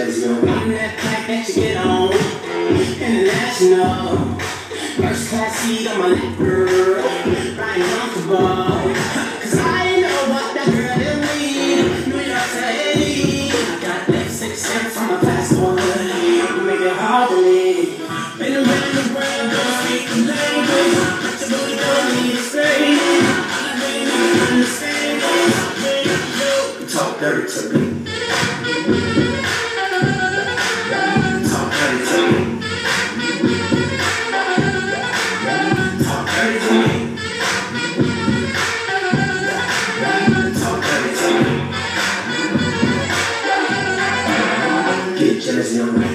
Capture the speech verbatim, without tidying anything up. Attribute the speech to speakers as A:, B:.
A: jazzy on. I'm that pack that you get on. International. First class seat on my lap, girl. Riding comfortable. Cause I know what that girl will need. New York City. I got that six cents on my passport. You make it hard to leave. Been around the world, don't speak the language. But your booty don't need to stay. I really understand it. Talk dirty to me. Talk dirty to me. Talk dirty to me. Talk dirty to me. Get jazzy on me.